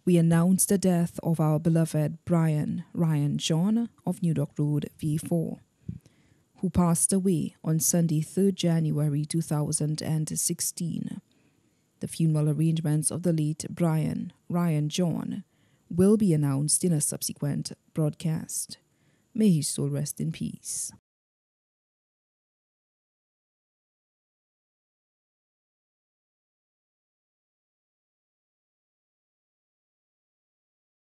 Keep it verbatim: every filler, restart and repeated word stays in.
we announce the death of our beloved Brian Ryan John of New Dock Road, V four, who passed away on Sunday, third January two thousand sixteen. The funeral arrangements of the late Brian Ryan John will be announced in a subsequent broadcast. May his soul rest in peace.